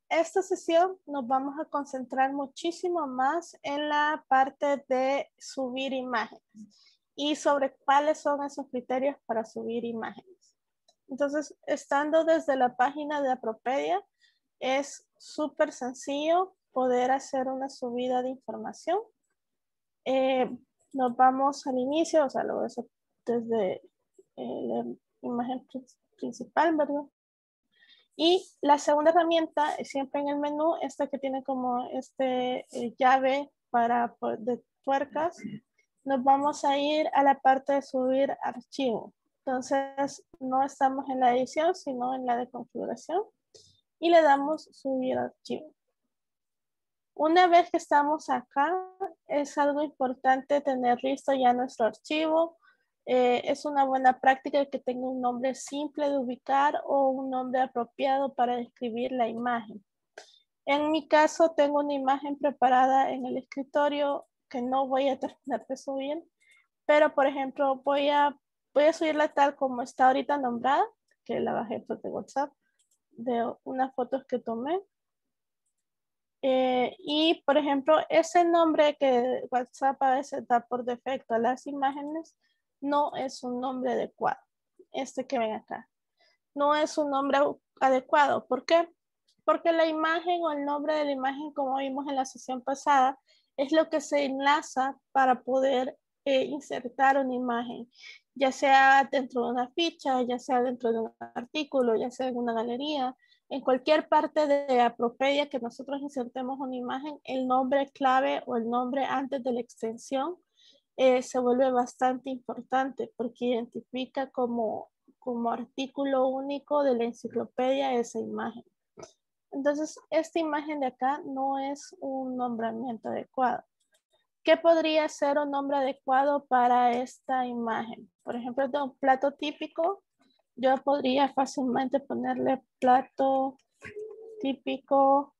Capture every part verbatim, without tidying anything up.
esta sesión nos vamos a concentrar muchísimo más en la parte de subir imágenes y sobre cuáles son esos criterios para subir imágenes. Entonces, estando desde la página de Apropedia, es súper sencillo poder hacer una subida de información. Eh, nos vamos al inicio, o sea, lo ves desde eh, la imagen principal, ¿verdad? Y la segunda herramienta, siempre en el menú, esta que tiene como este eh, llave para de tuercas, nos vamos a ir a la parte de subir archivo. Entonces, no estamos en la edición, sino en la de configuración. Y le damos subir archivo. Una vez que estamos acá, es algo importante tener listo ya nuestro archivo. Eh, es una buena práctica que tenga un nombre simple de ubicar o un nombre apropiado para describir la imagen. En mi caso, tengo una imagen preparada en el escritorio que no voy a terminar de subir, pero por ejemplo, voy a, voy a subirla tal como está ahorita nombrada, que la bajé pues, de WhatsApp, de unas fotos que tomé. Eh, y, por ejemplo, ese nombre que WhatsApp a veces da por defecto a las imágenes no es un nombre adecuado. Este que ven acá. No es un nombre adecuado. ¿Por qué? Porque la imagen o el nombre de la imagen, como vimos en la sesión pasada, es lo que se enlaza para poder eh, insertar una imagen, ya sea dentro de una ficha, ya sea dentro de un artículo, ya sea en una galería. En cualquier parte de Apropedia que nosotros insertemos una imagen, el nombre clave o el nombre antes de la extensión eh, se vuelve bastante importante porque identifica como, como artículo único de la enciclopedia esa imagen. Entonces, esta imagen de acá no es un nombramiento adecuado. ¿Qué podría ser un nombre adecuado para esta imagen? Por ejemplo, de un plato típico, yo podría fácilmente ponerle plato típico,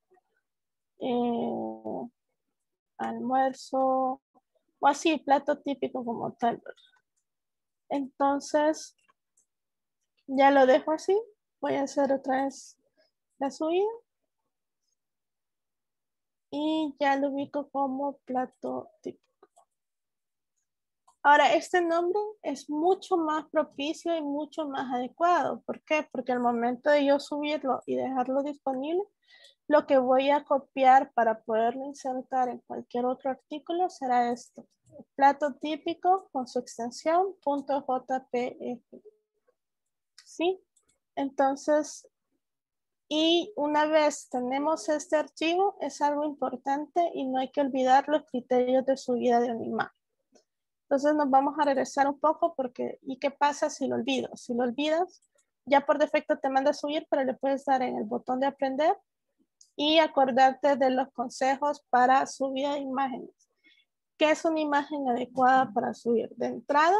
eh, almuerzo, o así, plato típico como tal. Entonces, ya lo dejo así. Voy a hacer otra vez la subida. Y ya lo ubico como plato típico. Ahora, este nombre es mucho más propicio y mucho más adecuado. ¿Por qué? Porque al momento de yo subirlo y dejarlo disponible, lo que voy a copiar para poderlo insertar en cualquier otro artículo será esto. Plato típico con su extensión .jpg. ¿Sí? Entonces, y una vez tenemos este archivo, es algo importante y no hay que olvidar los criterios de subida de una imagen. Entonces nos vamos a regresar un poco porque, ¿y qué pasa si lo olvido? Si lo olvidas, ya por defecto te manda a subir, pero le puedes dar en el botón de aprender y acordarte de los consejos para subida de imágenes. ¿Qué es una imagen adecuada para subir? De entrada,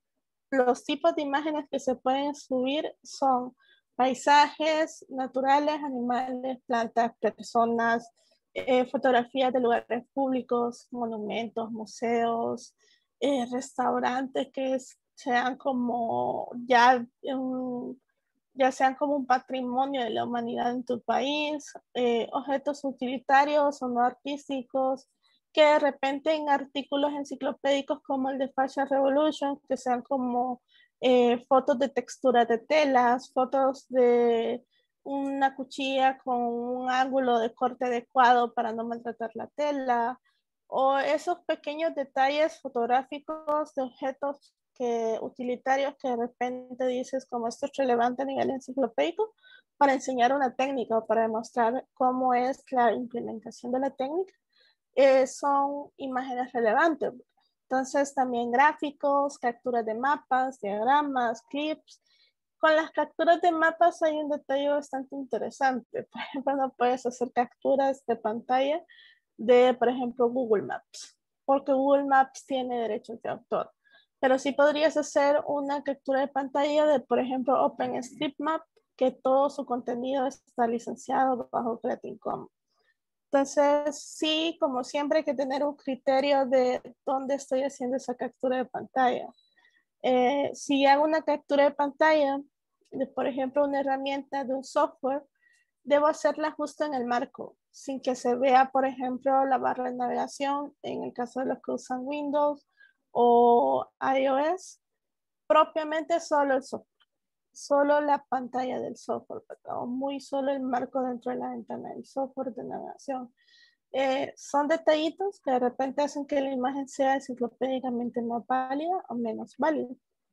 los tipos de imágenes que se pueden subir son paisajes naturales, animales, plantas, personas, eh, fotografías de lugares públicos, monumentos, museos, eh, restaurantes que sean como ya, um, ya sean como un patrimonio de la humanidad en tu país, eh, objetos utilitarios o no artísticos, que de repente en artículos enciclopédicos como el de Fashion Revolution, que sean como eh, fotos de textura de telas, fotos de una cuchilla con un ángulo de corte adecuado para no maltratar la tela, o esos pequeños detalles fotográficos de objetos que, utilitarios que de repente dices como esto es relevante a nivel enciclopédico para enseñar una técnica o para demostrar cómo es la implementación de la técnica. Eh, son imágenes relevantes. Entonces también gráficos, capturas de mapas, diagramas, clips. Con las capturas de mapas hay un detalle bastante interesante. Por ejemplo, no puedes hacer capturas de pantalla de, por ejemplo, Google Maps, porque Google Maps tiene derechos de autor. Pero sí podrías hacer una captura de pantalla de, por ejemplo, OpenStreetMap, que todo su contenido está licenciado bajo Creative Commons. Entonces, sí, como siempre hay que tener un criterio de dónde estoy haciendo esa captura de pantalla. Eh, si hago una captura de pantalla de, por ejemplo, una herramienta de un software, debo hacerla justo en el marco, sin que se vea, por ejemplo, la barra de navegación, en el caso de los que usan Windows o iOS, propiamente solo el software, solo la pantalla del software, o muy solo el marco dentro de la ventana del software de navegación. Eh, son detallitos que de repente hacen que la imagen sea enciclopédicamente más válida o menos válida.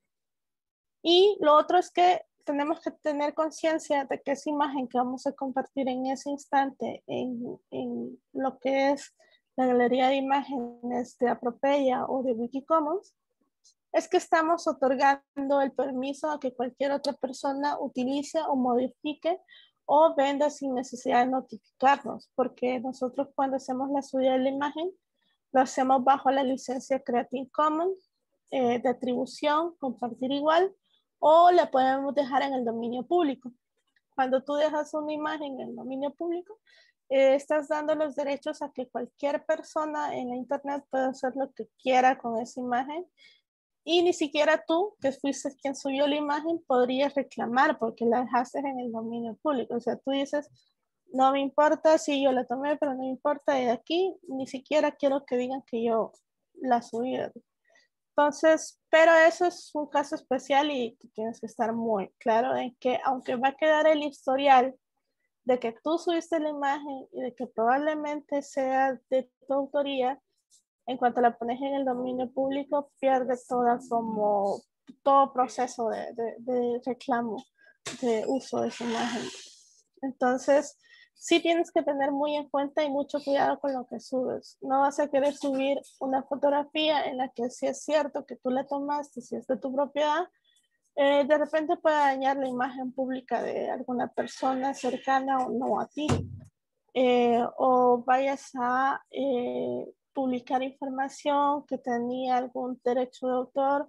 Y lo otro es que tenemos que tener conciencia de que esa imagen que vamos a compartir en ese instante en, en lo que es la galería de imágenes de Apropeya o de Wikicommons, es que estamos otorgando el permiso a que cualquier otra persona utilice o modifique o venda sin necesidad de notificarnos, porque nosotros cuando hacemos la subida de la imagen, lo hacemos bajo la licencia Creative Commons eh, de atribución, compartir igual, o la podemos dejar en el dominio público. Cuando tú dejas una imagen en el dominio público, eh, estás dando los derechos a que cualquier persona en la internet pueda hacer lo que quiera con esa imagen, y ni siquiera tú, que fuiste quien subió la imagen, podrías reclamar porque la dejaste en el dominio público. O sea, tú dices, no me importa si yo la tomé, pero no me importa de aquí, ni siquiera quiero que digan que yo la subí. Entonces, pero eso es un caso especial y tú tienes que estar muy claro en que aunque va a quedar el historial de que tú subiste la imagen y de que probablemente sea de tu autoría, en cuanto la pones en el dominio público, pierde toda como todo proceso de, de, de reclamo de uso de esa imagen. Entonces, sí tienes que tener muy en cuenta y mucho cuidado con lo que subes. No vas a querer subir una fotografía en la que sí es cierto que tú la tomaste, si es de tu propiedad, eh, de repente puede dañar la imagen pública de alguna persona cercana o no a ti. Eh, o vayas a eh, publicar información que tenía algún derecho de autor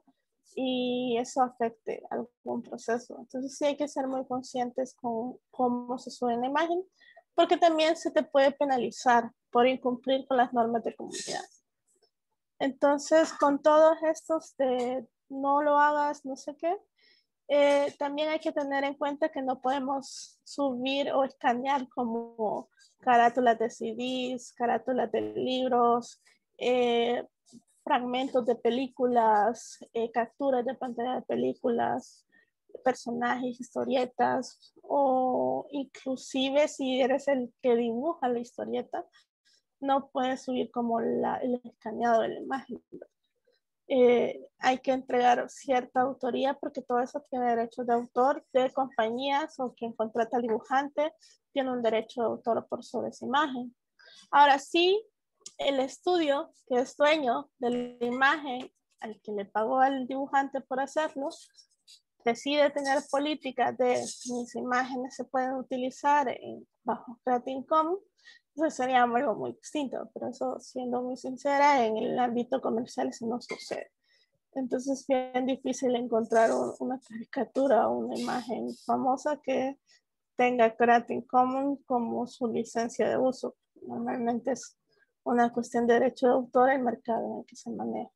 y eso afecte algún proceso. Entonces sí hay que ser muy conscientes con cómo se sube la imagen, porque también se te puede penalizar por incumplir con las normas de comunidad. Entonces, con todos estos de no lo hagas, no sé qué, eh, también hay que tener en cuenta que no podemos subir o escanear como carátulas de C Ds, carátulas de libros, eh, fragmentos de películas, eh, capturas de pantalla de películas, personajes, historietas, o inclusive si eres el que dibuja la historieta, no puedes subir como la, el escaneado de la imagen. Eh, hay que entregar cierta autoría porque todo eso tiene derechos de autor de compañías o quien contrata al dibujante tiene un derecho de autor por sobre esa imagen. Ahora sí, el estudio que es dueño de la imagen al que le pagó al dibujante por hacerlo, decide tener políticas de mis imágenes se pueden utilizar en, bajo Creative Commons, eso sería algo muy distinto, pero eso, siendo muy sincera, en el ámbito comercial eso no sucede. Entonces es bien difícil encontrar un, una caricatura o una imagen famosa que tenga Creative Commons como su licencia de uso. Normalmente es una cuestión de derecho de autor y mercado en el que se maneja.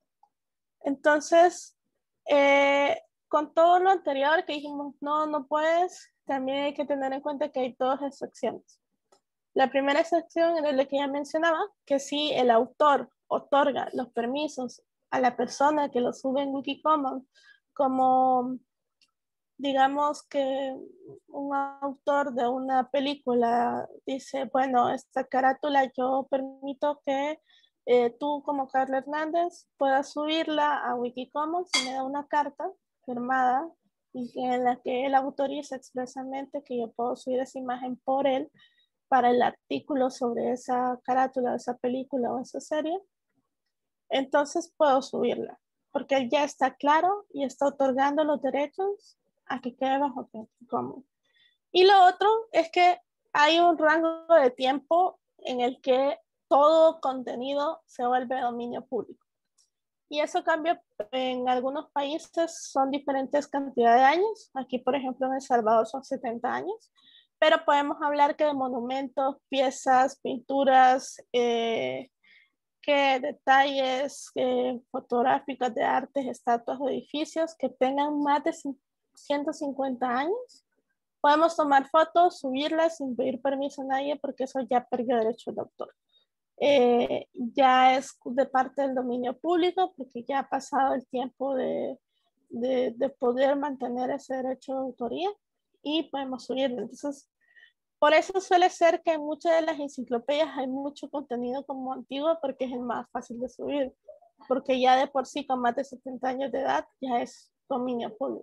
Entonces, eh, con todo lo anterior que dijimos, no, no puedes, también hay que tener en cuenta que hay dos excepciones. La primera excepción era la que ya mencionaba, que si el autor otorga los permisos a la persona que lo sube en Wikicommons, como digamos que un autor de una película dice, bueno, esta carátula yo permito que eh, tú como Carla Hernández puedas subirla a Wikicommons y me da una carta firmada y en la que él autoriza expresamente que yo puedo subir esa imagen por él para el artículo sobre esa carátula, esa película o esa serie, entonces puedo subirla, porque él ya está claro y está otorgando los derechos a que quede bajo Creative Commons. Y lo otro es que hay un rango de tiempo en el que todo contenido se vuelve dominio público. Y eso cambia en algunos países, son diferentes cantidades de años. Aquí, por ejemplo, en El Salvador son setenta años. Pero podemos hablar que de monumentos, piezas, pinturas, eh, que detalles eh, fotográficos de artes, estatuas o edificios que tengan más de ciento cincuenta años Podemos tomar fotos, subirlas sin pedir permiso a nadie porque eso ya perdió derecho de autor. Eh, ya es de parte del dominio público porque ya ha pasado el tiempo de, de, de poder mantener ese derecho de autoría y podemos subirlo. Entonces, por eso suele ser que en muchas de las enciclopedias hay mucho contenido como antiguo porque es el más fácil de subir, porque ya de por sí con más de setenta años de edad ya es dominio público.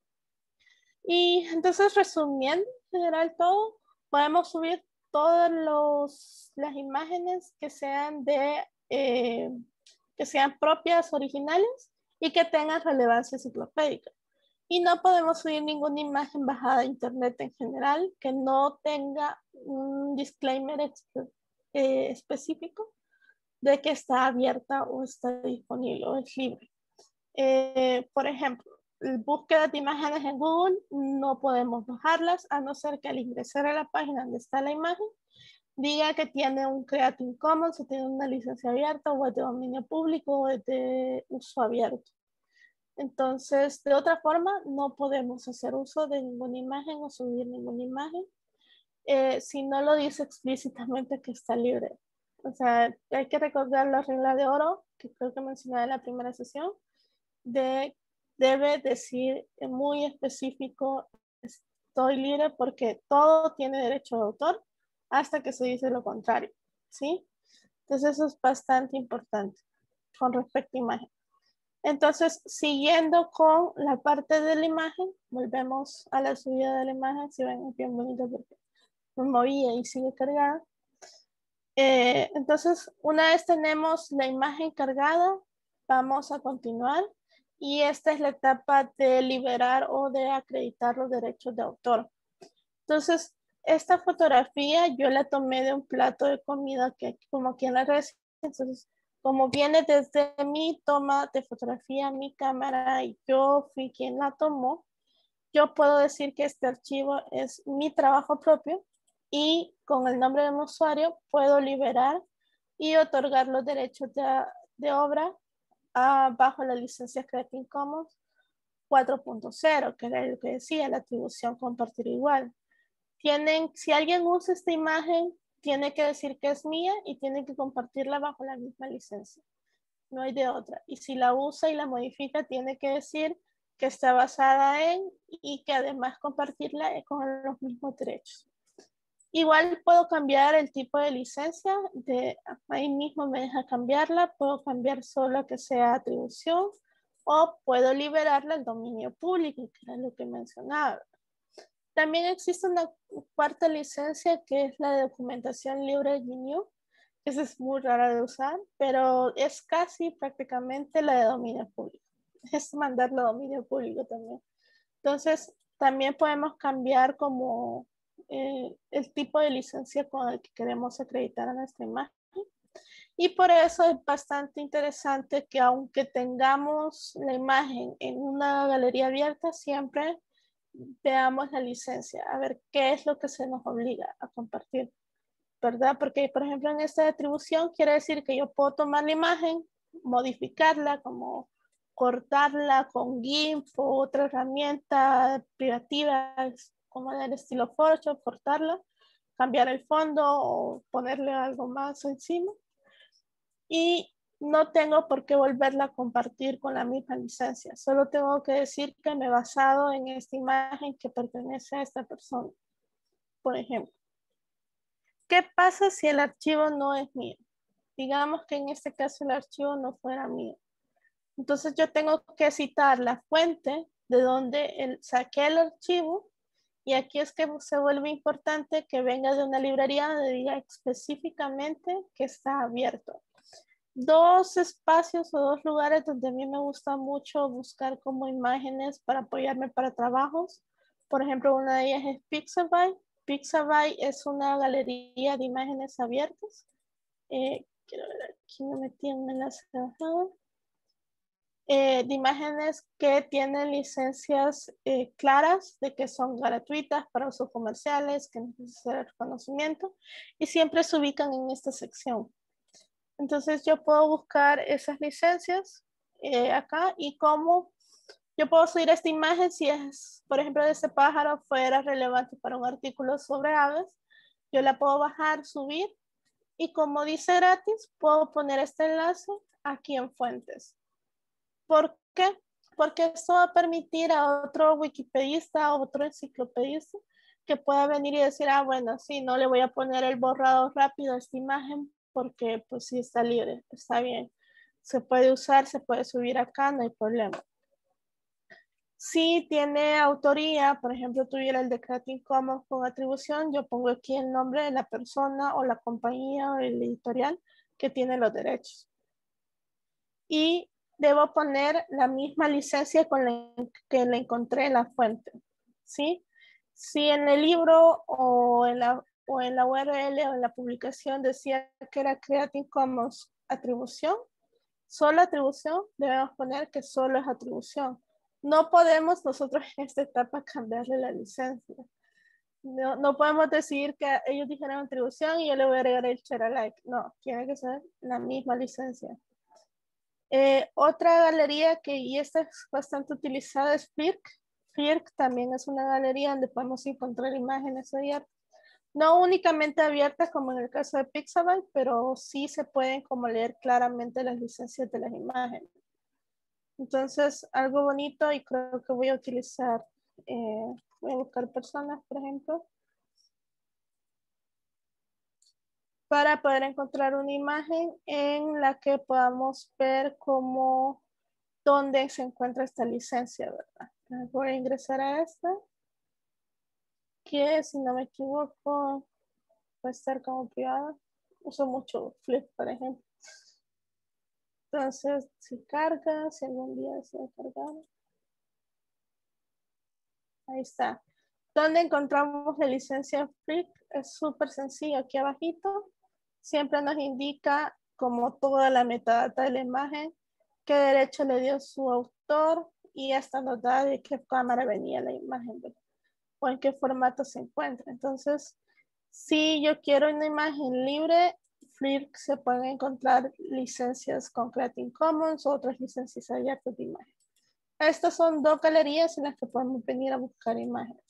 Y entonces, resumiendo en general todo, podemos subir todas los, las imágenes que sean de eh, que sean propias, originales y que tengan relevancia enciclopédica. Y no podemos subir ninguna imagen bajada de internet en general que no tenga un disclaimer eh, específico de que está abierta o está disponible o es libre. Eh, por ejemplo, búsqueda de imágenes en Google, no podemos bajarlas a no ser que al ingresar a la página donde está la imagen diga que tiene un Creative Commons o tiene una licencia abierta o es de dominio público o es de uso abierto. Entonces, de otra forma, no podemos hacer uso de ninguna imagen o subir ninguna imagen eh, si no lo dice explícitamente que está libre. O sea, hay que recordar la regla de oro que creo que mencioné en la primera sesión, de debe decir muy específico, estoy libre porque todo tiene derecho de autor hasta que se dice lo contrario, ¿sí? Entonces eso es bastante importante con respecto a imagen. Entonces, siguiendo con la parte de la imagen, volvemos a la subida de la imagen, si ven, es bien bonito porque me movía y sigue cargada. Eh, entonces, una vez tenemos la imagen cargada, vamos a continuar. Y esta es la etapa de liberar o de acreditar los derechos de autor. Entonces, esta fotografía yo la tomé de un plato de comida que como aquí en la red. Entonces, como viene desde mi toma de fotografía, mi cámara y yo fui quien la tomó, yo puedo decir que este archivo es mi trabajo propio y con el nombre de mi usuario puedo liberar y otorgar los derechos de, de obra uh, bajo la licencia Creative Commons cuatro punto cero, que era lo que decía, la atribución compartir igual. Tienen, si alguien usa esta imagen, tiene que decir que es mía y tiene que compartirla bajo la misma licencia. No hay de otra. Y si la usa y la modifica, tiene que decir que está basada en y que además compartirla con los mismos derechos. Igual puedo cambiar el tipo de licencia, de, ahí mismo me deja cambiarla, puedo cambiar solo que sea atribución o puedo liberarla al dominio público, que era lo que mencionaba. También existe una cuarta licencia que es la de documentación libre de G N U, que esa es muy rara de usar, pero es casi prácticamente la de dominio público. Es mandarlo a dominio público también. Entonces, también podemos cambiar como eh, el tipo de licencia con el que queremos acreditar a nuestra imagen. Y por eso es bastante interesante que aunque tengamos la imagen en una galería abierta, siempre veamos la licencia, a ver qué es lo que se nos obliga a compartir, ¿verdad? Porque, por ejemplo, en esta atribución quiere decir que yo puedo tomar la imagen, modificarla, como cortarla con GIMP o otra herramienta privativa, como del estilo Photoshop, cortarla, cambiar el fondo o ponerle algo más encima. Y no tengo por qué volverla a compartir con la misma licencia. Solo tengo que decir que me he basado en esta imagen que pertenece a esta persona, por ejemplo. ¿Qué pasa si el archivo no es mío? Digamos que en este caso el archivo no fuera mío. Entonces yo tengo que citar la fuente de donde el, saqué el archivo y aquí es que se vuelve importante que venga de una librería donde diga específicamente que está abierto. Dos espacios o dos lugares donde a mí me gusta mucho buscar como imágenes para apoyarme para trabajos. Por ejemplo, una de ellas es Pixabay. Pixabay es una galería de imágenes abiertas. Eh, quiero ver, aquí me metí en un enlace bajado. Eh, de imágenes que tienen licencias eh, claras de que son gratuitas para usos comerciales, que necesitan reconocimiento y siempre se ubican en esta sección. Entonces yo puedo buscar esas licencias eh, acá y como Yo puedo subir esta imagen si es, por ejemplo, de este pájaro fuera relevante para un artículo sobre aves. Yo la puedo bajar, subir y como dice gratis, puedo poner este enlace aquí en fuentes. ¿Por qué? Porque esto va a permitir a otro wikipedista o otro enciclopedista que pueda venir y decir, ah, bueno, sí, no le voy a poner el borrado rápido a esta imagen porque pues sí está libre, está bien. Se puede usar, se puede subir acá, no hay problema. Si tiene autoría, por ejemplo, tuviera el de Creative Commons con atribución, yo pongo aquí el nombre de la persona o la compañía o el editorial que tiene los derechos. Y debo poner la misma licencia con la que la encontré en la fuente, ¿sí? Si en el libro o en la, o en la U R L o en la publicación decía que era Creative Commons atribución, solo atribución, debemos poner que solo es atribución. No podemos nosotros en esta etapa cambiarle la licencia. No, no podemos decir que ellos dijeron atribución y yo le voy a agregar el share alike. No, tiene que ser la misma licencia. Eh, otra galería que y esta es bastante utilizada es Flirk. Flirk también es una galería donde podemos encontrar imágenes abiertas. No únicamente abiertas como en el caso de Pixabay, pero sí se pueden como leer claramente las licencias de las imágenes. Entonces, algo bonito y creo que voy a utilizar, eh, voy a buscar personas, por ejemplo, para poder encontrar una imagen en la que podamos ver cómo, dónde se encuentra esta licencia, ¿verdad? Voy a ingresar a esta, que si no me equivoco, puede estar como privada. Uso mucho Flip, por ejemplo. Entonces, si carga, si algún día se va a cargar. Ahí está. ¿Dónde encontramos la licencia Flip? Es súper sencillo. Aquí abajito siempre nos indica como toda la metadata de la imagen, qué derecho le dio su autor y hasta nos da de qué cámara venía la imagen, ¿verdad? O en qué formato se encuentra. Entonces, si yo quiero una imagen libre, Flirk se pueden encontrar licencias con Creative Commons o otras licencias abiertas de imagen. Estas son dos galerías en las que podemos venir a buscar imágenes.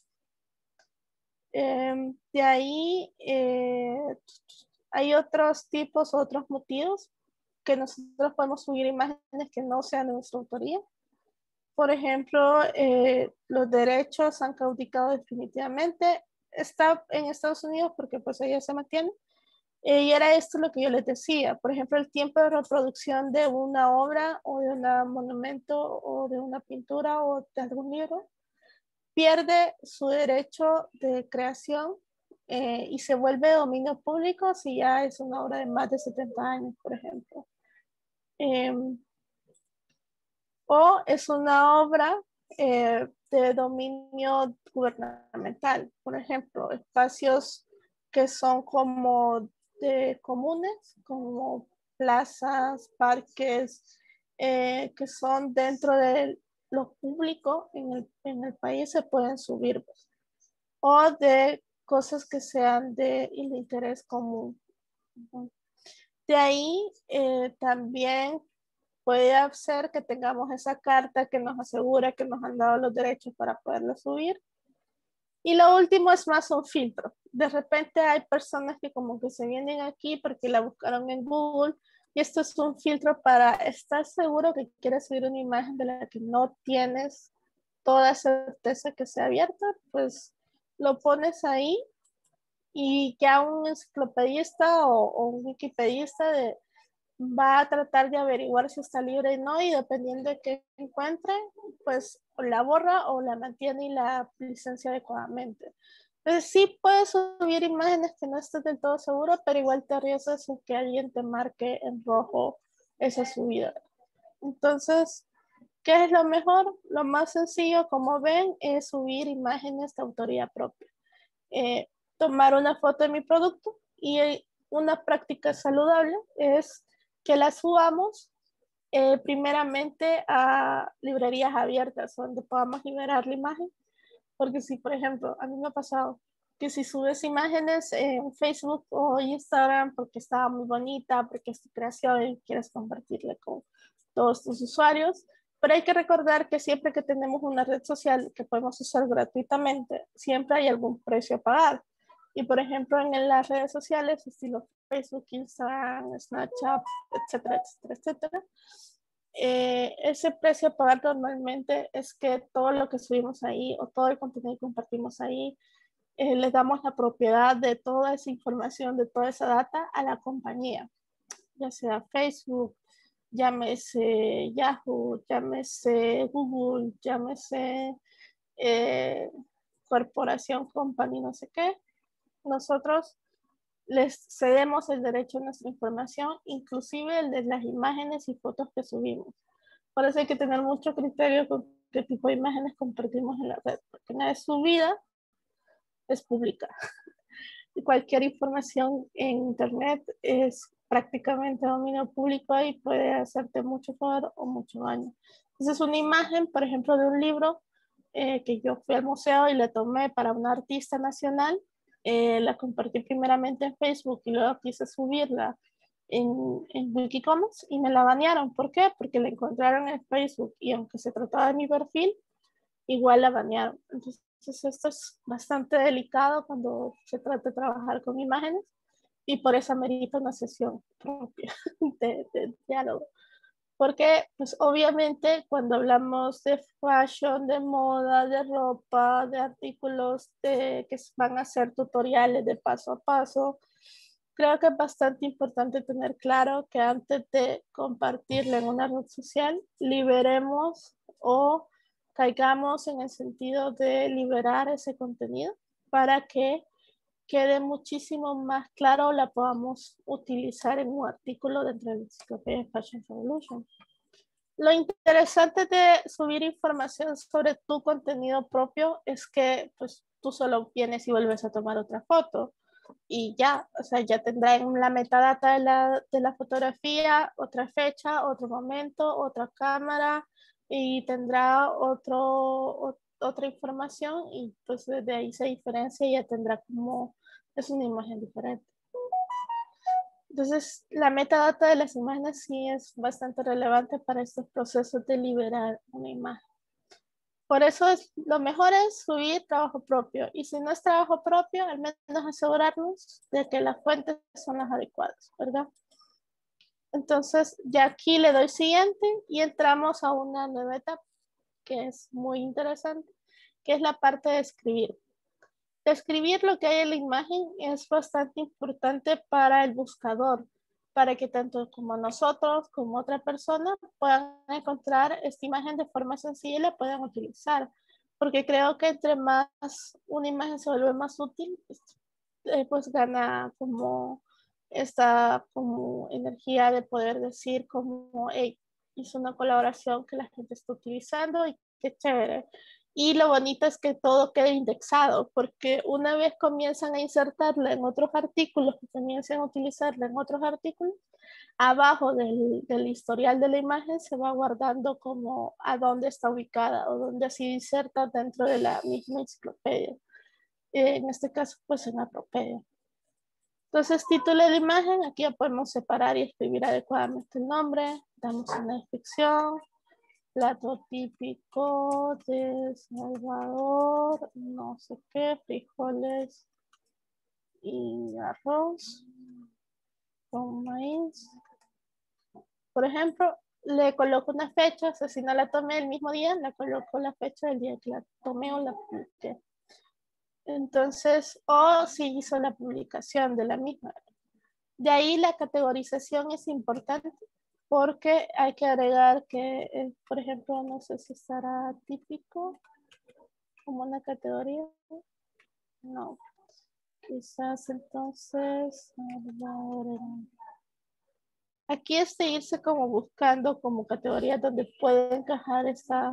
Eh, de ahí eh, hay otros tipos, otros motivos que nosotros podemos subir imágenes que no sean de nuestra autoría. Por ejemplo, eh, los derechos han caducado definitivamente. Está en Estados Unidos porque pues allá se mantiene. Eh, y era esto lo que yo les decía. Por ejemplo, el tiempo de reproducción de una obra o de un monumento o de una pintura o de algún libro pierde su derecho de creación eh, y se vuelve dominio público si ya es una obra de más de setenta años, por ejemplo. Eh, o es una obra eh, de dominio gubernamental, por ejemplo, espacios que son como de comunes, como plazas, parques, eh, que son dentro de lo público en el, en el país se pueden subir, pues. O de cosas que sean de, de interés común. De ahí eh, también puede ser que tengamos esa carta que nos asegura que nos han dado los derechos para poderla subir. Y lo último es más un filtro. De repente hay personas que como que se vienen aquí porque la buscaron en Google y esto es un filtro para estar seguro que quieres subir una imagen de la que no tienes toda certeza que sea abierta, pues lo pones ahí y ya un enciclopedista o, o un wikipedista de, va a tratar de averiguar si está libre o no y dependiendo de qué encuentre, pues o la borra o la mantiene y la licencia adecuadamente. Entonces sí puedes subir imágenes que no estés del todo seguro, pero igual te arriesgas en que alguien te marque en rojo esa subida. Entonces, ¿qué es lo mejor? Lo más sencillo, como ven, es subir imágenes de autoría propia. Eh, tomar una foto de mi producto y una práctica saludable es que la subamos eh, primeramente a librerías abiertas donde podamos liberar la imagen. Porque si, por ejemplo, a mí me ha pasado que si subes imágenes en Facebook o Instagram porque estaba muy bonita, porque es tu creación y quieres compartirla con todos tus usuarios, Pero hay que recordar que siempre que tenemos una red social que podemos usar gratuitamente, siempre hay algún precio a pagar. Y por ejemplo, en las redes sociales, estilo Facebook, Instagram, Snapchat, etcétera, etcétera, etcétera, eh, ese precio a pagar normalmente es que todo lo que subimos ahí o todo el contenido que compartimos ahí, eh, le damos la propiedad de toda esa información, de toda esa data a la compañía, ya sea Facebook, llámese Yahoo, llámese Google, llámese eh, corporación, company, no sé qué. Nosotros les cedemos el derecho a nuestra información, inclusive el de las imágenes y fotos que subimos. Por eso hay que tener mucho criterio con qué tipo de imágenes compartimos en la red, porque una vez subida es pública. Y cualquier información en internet es prácticamente dominio público y puede hacerte mucho favor o mucho daño. Entonces, una imagen, por ejemplo, de un libro eh, que yo fui al museo y le tomé para una artista nacional, eh, la compartí primeramente en Facebook y luego quise subirla en, en Wikicommons y me la banearon. ¿Por qué? Porque la encontraron en Facebook y aunque se trataba de mi perfil, igual la banearon. Entonces, esto es bastante delicado cuando se trata de trabajar con imágenes y por eso amerita una sesión propia de, de diálogo. Porque, pues obviamente, cuando hablamos de fashion, de moda, de ropa, de artículos de, que van a ser tutoriales de paso a paso, creo que es bastante importante tener claro que antes de compartirla en una red social, liberemos o caigamos en el sentido de liberar ese contenido para que quede muchísimo más claro, la podamos utilizar en un artículo dentro de la enciclopedia Fashion Revolution. Lo interesante de subir información sobre tu contenido propio es que pues, tú solo vienes y vuelves a tomar otra foto y ya, o sea, ya tendrá en la metadata de la, de la fotografía otra fecha, otro momento, otra cámara y tendrá otro, o, otra información y pues desde ahí se diferencia y ya tendrá como, es una imagen diferente. Entonces, la metadata de las imágenes sí es bastante relevante para estos procesos de liberar una imagen. Por eso es, lo mejor es subir trabajo propio. Y si no es trabajo propio, al menos asegurarnos de que las fuentes son las adecuadas, ¿verdad? Entonces, ya aquí le doy siguiente y entramos a una nueva etapa que es muy interesante, que es la parte de escribir. Describir lo que hay en la imagen es bastante importante para el buscador, para que tanto como nosotros como otra persona puedan encontrar esta imagen de forma sencilla y la puedan utilizar. Porque creo que entre más una imagen se vuelve más útil, pues, eh, pues gana como esta como energía de poder decir como, hey, hizo una colaboración que la gente está utilizando y qué chévere. Y lo bonito es que todo quede indexado, porque una vez comienzan a insertarla en otros artículos, que comienzan a utilizarla en otros artículos, abajo del, del historial de la imagen se va guardando como a dónde está ubicada o dónde se inserta dentro de la misma enciclopedia. En este caso, pues en Apropedia. Entonces, título de la imagen, aquí ya podemos separar y escribir adecuadamente el nombre, damos una descripción, plato típico de Salvador, no sé qué, frijoles y arroz con maíz. Por ejemplo, le coloco una fecha, o sea, si no la tomé el mismo día, le coloco la fecha del día que la tomé o la publiqué. Entonces, o si hizo la publicación de la misma. De ahí la categorización es importante porque hay que agregar que, eh, por ejemplo, no sé si estará típico como una categoría. No. Quizás entonces, aquí es seguirse como buscando como categorías donde puede encajar esta,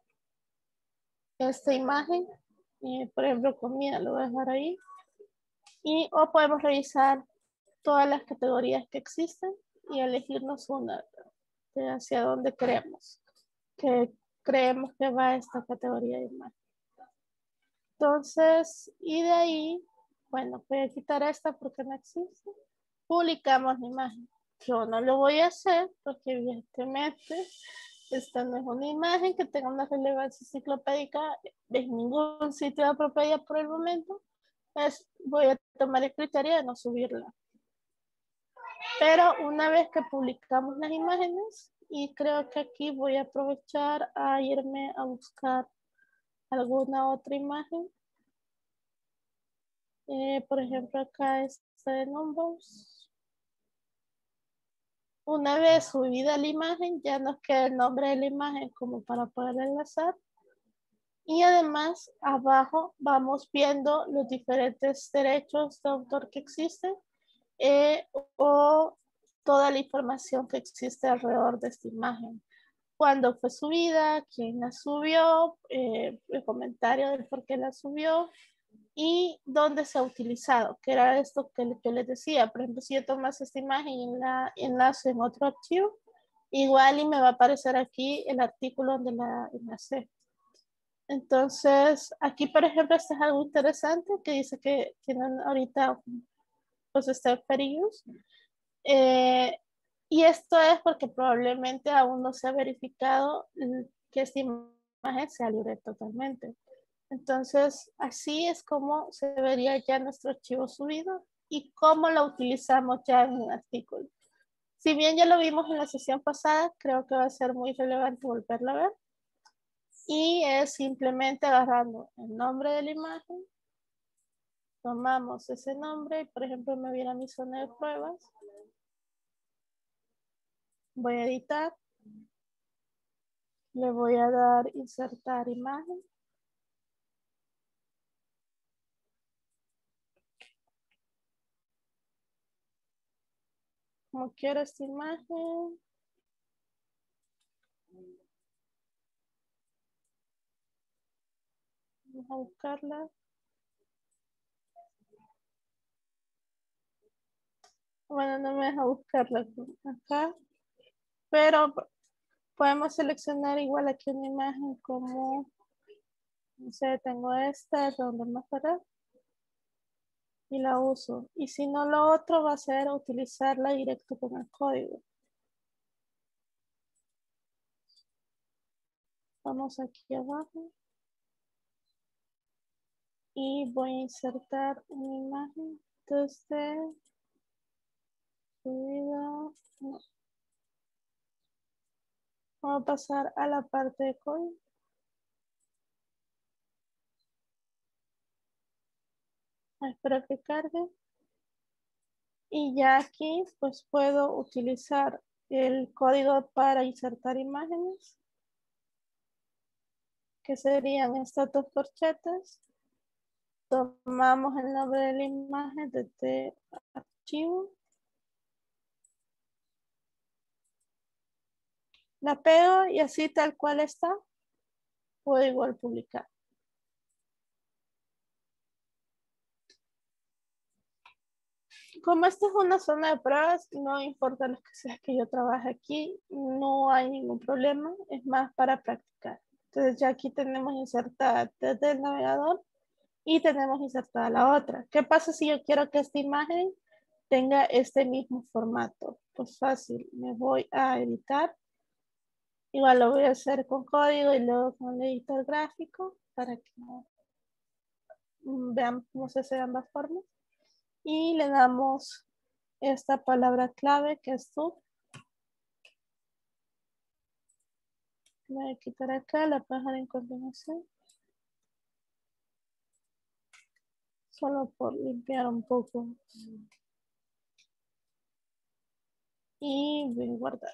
esta imagen. Eh, por ejemplo, comida, lo voy a dejar ahí. Y o podemos revisar todas las categorías que existen y elegirnos una de hacia dónde queremos, que creemos que va esta categoría de imagen. Entonces, y de ahí, bueno, voy a quitar esta porque no existe. Publicamos la imagen. Yo no lo voy a hacer porque evidentemente Esta no es una imagen que tenga una relevancia enciclopédica en ningún sitio de Apropedia por el momento. Es, voy a tomar el criterio de no subirla. Pero una vez que publicamos las imágenes, y creo que aquí voy a aprovechar a irme a buscar alguna otra imagen. Eh, por ejemplo, acá está de Numbers. Una vez subida la imagen, ya nos queda el nombre de la imagen como para poder enlazar. Y además, abajo vamos viendo los diferentes derechos de autor que existen eh, o toda la información que existe alrededor de esta imagen. Cuándo fue subida, quién la subió, eh, el comentario del por qué la subió y dónde se ha utilizado, que era esto que yo les decía. Por ejemplo, si yo tomas esta imagen y la enlazo en otro archivo, igual y me va a aparecer aquí el artículo donde la enlacé. Entonces, aquí, por ejemplo, este es algo interesante que dice que tienen ahorita, pues, está fair use. Eh, y esto es porque probablemente aún no se ha verificado que esta imagen sea libre totalmente. Entonces, así es como se vería ya nuestro archivo subido y cómo lo utilizamos ya en un artículo. Si bien ya lo vimos en la sesión pasada, creo que va a ser muy relevante volverlo a ver. Y es simplemente agarrando el nombre de la imagen, tomamos ese nombre y, por ejemplo, me viene a mi zona de pruebas. Voy a editar. Le voy a dar insertar imagen. Como quiero esta imagen. Vamos a buscarla. Bueno, no me deja buscarla acá. Pero podemos seleccionar igual aquí una imagen como, no sé, tengo esta, donde más para y la uso. Y si no, lo otro va a ser utilizarla directo con el código. Vamos aquí abajo. Y voy a insertar una imagen desde subida. No. Vamos a pasar a la parte de código. Espero que cargue. Y ya aquí pues puedo utilizar el código para insertar imágenes, que serían estas dos corchetas. Tomamos el nombre de la imagen desde archivo. La pego y así tal cual está, puedo igual publicar. Como esta es una zona de pruebas, no importa lo que sea que yo trabaje aquí, no hay ningún problema, es más para practicar. Entonces ya aquí tenemos insertada desde el navegador y tenemos insertada la otra. ¿Qué pasa si yo quiero que esta imagen tenga este mismo formato? Pues fácil, me voy a editar. Igual lo voy a hacer con código y luego con el editor gráfico para que vean cómo se hace de ambas formas. Y le damos esta palabra clave que es sub. Voy a quitar acá la página en continuación. Solo por limpiar un poco. Y voy a guardar.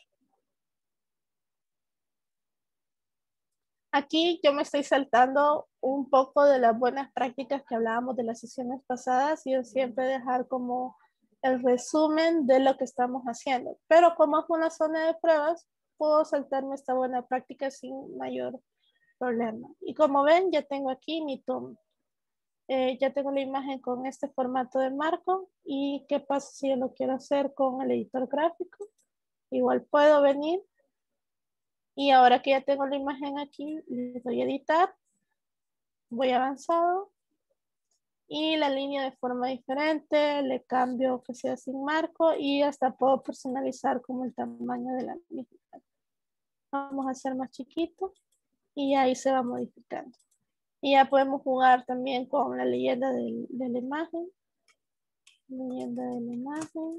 Aquí yo me estoy saltando un poco de las buenas prácticas que hablábamos de las sesiones pasadas y yo siempre dejar como el resumen de lo que estamos haciendo. Pero como es una zona de pruebas, puedo saltarme esta buena práctica sin mayor problema. Y como ven, ya tengo aquí mi tomo. Eh, ya tengo la imagen con este formato de marco. ¿Y qué pasa si yo lo quiero hacer con el editor gráfico? Igual puedo venir. Y ahora que ya tengo la imagen aquí, le doy a editar. Voy avanzado. Y la línea de forma diferente, le cambio que sea sin marco y hasta puedo personalizar como el tamaño de la misma. Vamos a hacer más chiquito y ahí se va modificando. Y ya podemos jugar también con la leyenda del, de la imagen. Leyenda de la imagen.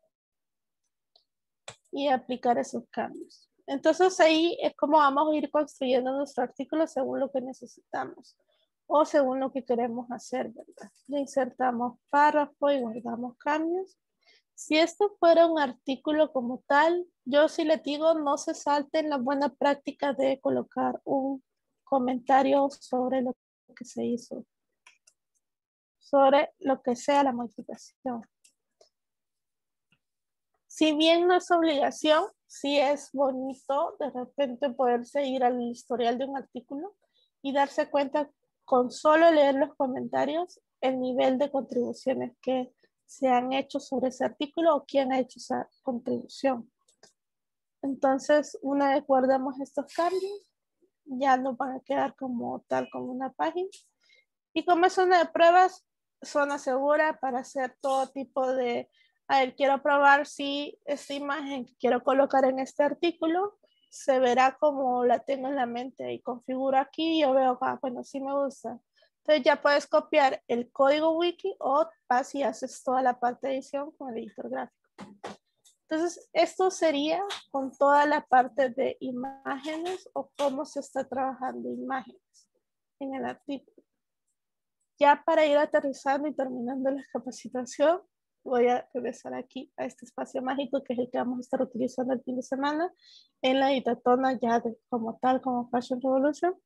Y aplicar esos cambios. Entonces ahí es como vamos a ir construyendo nuestro artículo según lo que necesitamos o según lo que queremos hacer, ¿verdad? Le insertamos párrafo y guardamos cambios. Si esto fuera un artículo como tal, yo sí le digo no se salten la buena práctica de colocar un comentario sobre lo que se hizo, sobre lo que sea la modificación. Si bien no es obligación, sí es bonito de repente poderse ir al historial de un artículo y darse cuenta con solo leer los comentarios el nivel de contribuciones que se han hecho sobre ese artículo o quién ha hecho esa contribución. Entonces, una vez guardamos estos cambios, ya no van a quedar como tal como una página. Y como es zona de pruebas, zona segura para hacer todo tipo de, a ver, quiero probar si esta imagen que quiero colocar en este artículo se verá como la tengo en la mente y configuro aquí y yo veo, ah, bueno, sí me gusta. Entonces ya puedes copiar el código wiki o vas y haces toda la parte de edición con el editor gráfico. Entonces, esto sería con toda la parte de imágenes o cómo se está trabajando imágenes en el artículo. Ya para ir aterrizando y terminando la capacitación, voy a regresar aquí a este espacio mágico que es el que vamos a estar utilizando el fin de semana en la editatona ya de, como tal, como Fashion Revolution.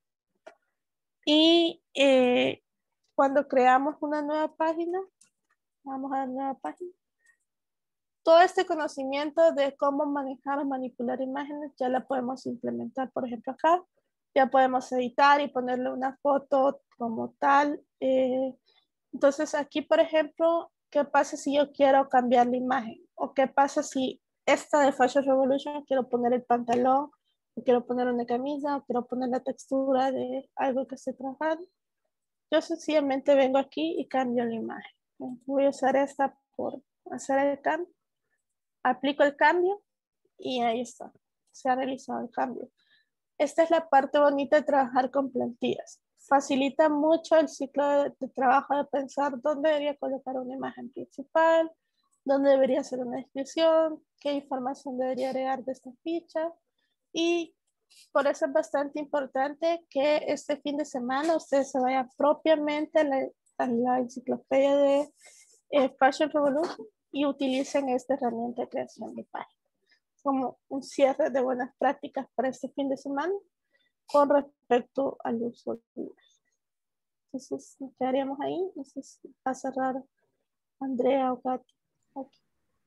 Y eh, cuando creamos una nueva página, vamos a la nueva página, todo este conocimiento de cómo manejar o manipular imágenes ya la podemos implementar, por ejemplo, acá. Ya podemos editar y ponerle una foto como tal. Eh, entonces aquí, por ejemplo, ¿qué pasa si yo quiero cambiar la imagen? ¿O qué pasa si esta de Fashion Revolution quiero poner el pantalón, o quiero poner una camisa, o quiero poner la textura de algo que estoy trabajando? Yo sencillamente vengo aquí y cambio la imagen. Voy a usar esta por hacer el cambio. Aplico el cambio y ahí está. Se ha realizado el cambio. Esta es la parte bonita de trabajar con plantillas. Facilita mucho el ciclo de, de trabajo de pensar dónde debería colocar una imagen principal, dónde debería hacer una descripción, qué información debería agregar de esta ficha. Y por eso es bastante importante que este fin de semana ustedes se vayan propiamente a la, a la enciclopedia de eh, Fashion Revolution y utilicen esta herramienta de creación de páginas como un cierre de buenas prácticas para este fin de semana con respecto al uso de libros. Entonces, nos quedaríamos ahí. Entonces, a cerrar Andrea o Katy. Okay.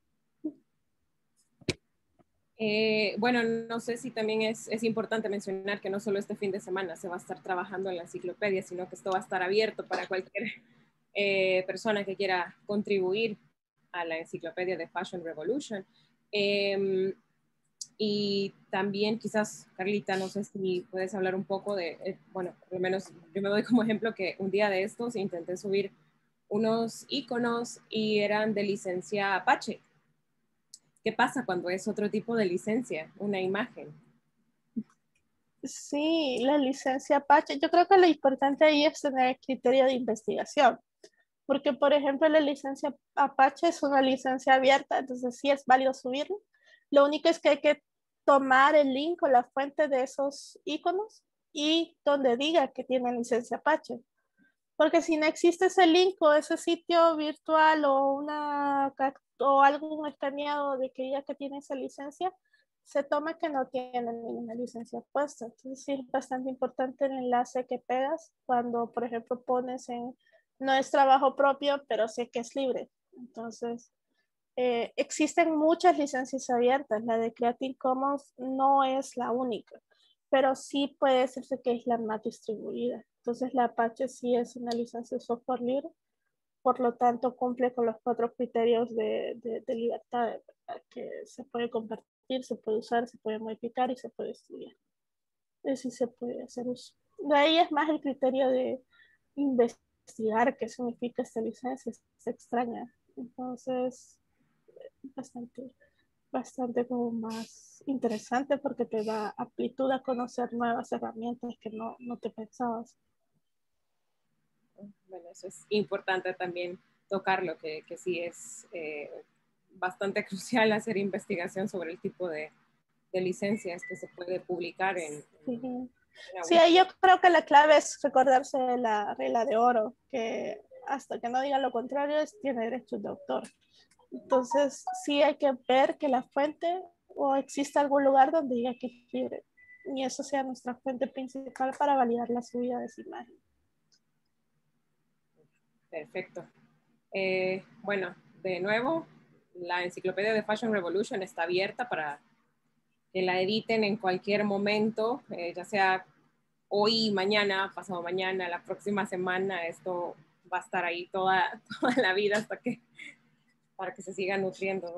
Eh, bueno, no sé si también es, es importante mencionar que no solo este fin de semana se va a estar trabajando en la enciclopedia, sino que esto va a estar abierto para cualquier eh, persona que quiera contribuir a la enciclopedia de Fashion Revolution. Eh, y también quizás, Carlita, no sé si puedes hablar un poco de, eh, bueno, por lo menos yo me doy como ejemplo que un día de estos intenté subir unos iconos y eran de licencia Apache. ¿Qué pasa cuando es otro tipo de licencia, una imagen? Sí, la licencia Apache. Yo creo que lo importante ahí es tener criterio de investigación. Porque, por ejemplo, la licencia Apache es una licencia abierta, entonces sí es válido subirlo. Lo único es que hay que tomar el link o la fuente de esos iconos y donde diga que tiene licencia Apache. Porque si no existe ese link o ese sitio virtual o, una, o algún escaneado de que diga que tiene esa licencia, se toma que no tiene ninguna licencia puesta. Entonces sí es bastante importante el enlace que pegas cuando, por ejemplo, pones en, no es trabajo propio, pero sé que es libre. Entonces, eh, existen muchas licencias abiertas. La de Creative Commons no es la única, pero sí puede decirse que es la más distribuida. Entonces la Apache sí es una licencia de software libre, por lo tanto cumple con los cuatro criterios de, de, de libertad, ¿verdad? Que se puede compartir, se puede usar, se puede modificar y se puede estudiar. Eso sí se puede hacer uso. De ahí es más el criterio de investigar qué significa esta licencia, se extraña. Entonces, bastante bastante como más interesante porque te da amplitud a conocer nuevas herramientas que no, no te pensabas. Bueno, eso es importante también tocarlo, que, que sí es eh, bastante crucial hacer investigación sobre el tipo de, de licencias que se puede publicar en, Sí. en la Sí, web. yo creo que la clave es recordarse de la regla de oro, que hasta que no diga lo contrario es, tiene derechos de autor. Entonces, sí hay que ver que la fuente o exista algún lugar donde diga que es libre y eso sea nuestra fuente principal para validar la subida de esa imagen. Perfecto. Eh, bueno, de nuevo, la enciclopedia de Fashion Revolution está abierta para que la editen en cualquier momento, eh, ya sea hoy, mañana, pasado mañana, la próxima semana. Esto va a estar ahí toda, toda la vida hasta que, para que se siga nutriendo.